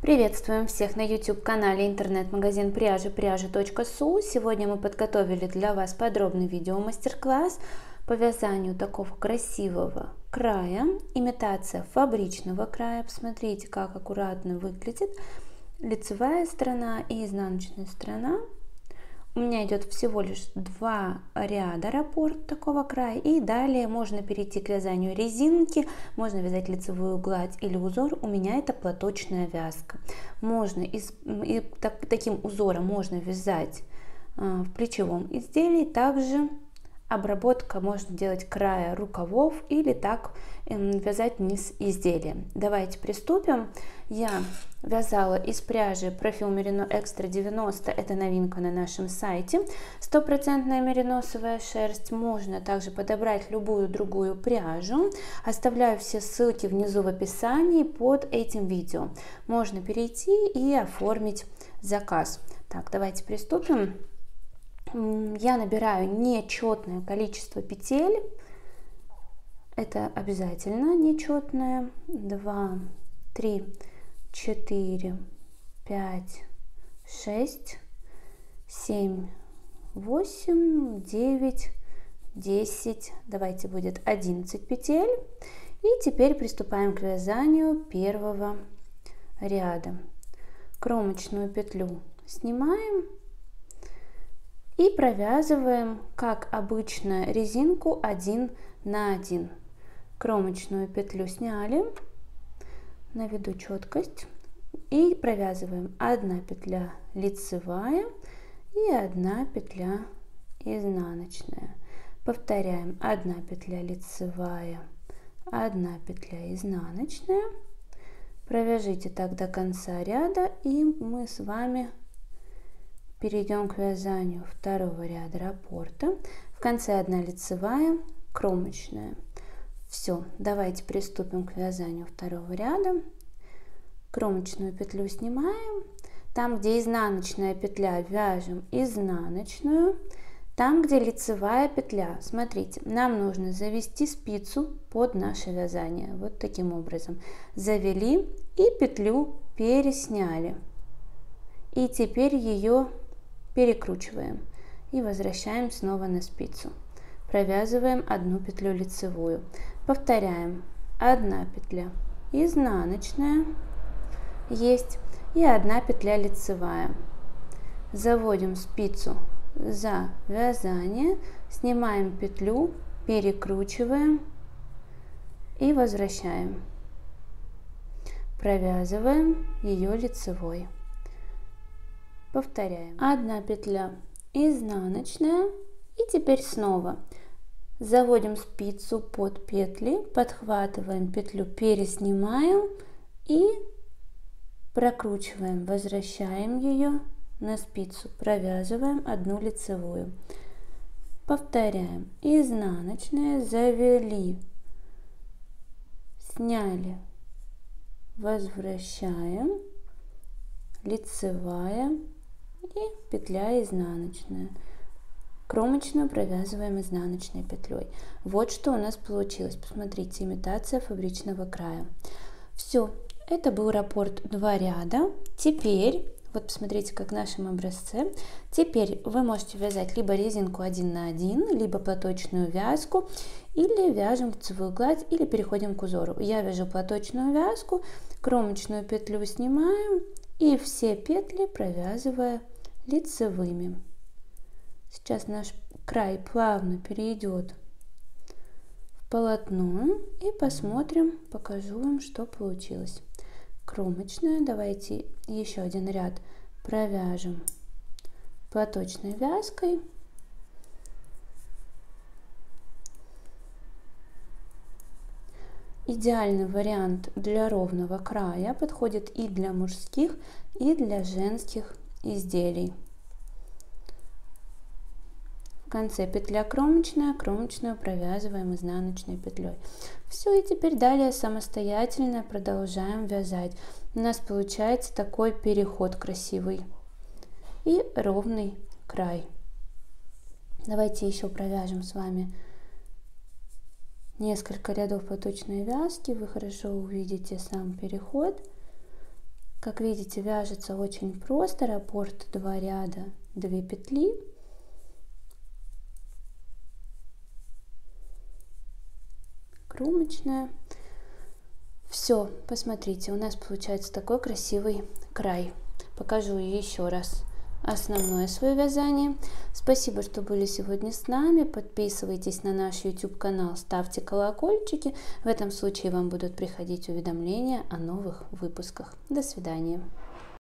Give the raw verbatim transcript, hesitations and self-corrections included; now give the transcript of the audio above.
Приветствуем всех на YouTube-канале интернет-магазин пряжи пряжа точка су. Сегодня мы подготовили для вас подробный видео-мастер-класс по вязанию такого красивого края, имитация фабричного края. Посмотрите, как аккуратно выглядит лицевая сторона и изнаночная сторона. У меня идет всего лишь два ряда раппорт такого края, и далее можно перейти к вязанию резинки, можно вязать лицевую гладь или узор. У меня это платочная вязка. Можно из, и так, таким узором можно вязать а, в плечевом изделии. Также обработка можно делать края рукавов или так э, вязать низ изделия. Давайте приступим. Я вязала из пряжи Профил Мерино Экстра девяносто, это новинка на нашем сайте, стопроцентная мериносовая шерсть. Можно также подобрать любую другую пряжу. Оставляю все ссылки внизу в описании под этим видео. Можно перейти и оформить заказ. Так, давайте приступим. Я набираю нечетное количество петель, это обязательно нечетное. Два, три, четыре, пять, шесть, семь, восемь, девять, десять, давайте будет одиннадцать петель. И теперь приступаем к вязанию первого ряда. Кромочную петлю снимаем и провязываем, как обычно, резинку один на один. Кромочную петлю сняли, наведу четкость, и провязываем одна петля лицевая и одна петля изнаночная. Повторяем: одна петля лицевая, одна петля изнаночная. Провяжите так до конца ряда, и мы с вами перейдем к вязанию второго ряда раппорта. В конце одна лицевая, кромочная. Все, давайте приступим к вязанию второго ряда. Кромочную петлю снимаем. Там, где изнаночная петля, вяжем изнаночную. Там, где лицевая петля, смотрите, нам нужно завести спицу под наше вязание. Вот таким образом. Завели и петлю пересняли. И теперь ее перекручиваем и возвращаем снова на спицу. Провязываем одну петлю лицевую. Повторяем: одна петля изнаночная есть и одна петля лицевая. Заводим спицу за вязание, снимаем петлю, перекручиваем и возвращаем. Провязываем ее лицевой. Повторяем: одна петля изнаночная, и теперь снова заводим спицу под петли, подхватываем петлю, переснимаем и прокручиваем, возвращаем ее на спицу, провязываем одну лицевую. Повторяем: изнаночная, завели, сняли, возвращаем, лицевая и петля изнаночная. Кромочную провязываем изнаночной петлей. Вот что у нас получилось. Посмотрите, имитация фабричного края. Все, это был раппорт два ряда. Теперь, вот посмотрите, как в нашем образце. Теперь вы можете вязать либо резинку один на один, либо платочную вязку, или вяжем лицевую гладь, или переходим к узору. Я вяжу платочную вязку, кромочную петлю снимаем и все петли провязывая лицевыми. Сейчас наш край плавно перейдет в полотно, и посмотрим, покажу вам, что получилось. Кромочная, давайте еще один ряд провяжем платочной вязкой. Идеальный вариант для ровного края, подходит и для мужских, и для женских изделий. В конце петля кромочная, кромочную провязываем изнаночной петлей. Все, и теперь далее самостоятельно продолжаем вязать. У нас получается такой переход красивый и ровный край. Давайте еще провяжем с вами несколько рядов платочной вязки. Вы хорошо увидите сам переход. Как видите, вяжется очень просто. Раппорт два ряда, две петли. Кромочная. Все, посмотрите, у нас получается такой красивый край. Покажу еще раз основное свое вязание. Спасибо, что были сегодня с нами. Подписывайтесь на наш YouTube канал, ставьте колокольчики. В этом случае вам будут приходить уведомления о новых выпусках. До свидания.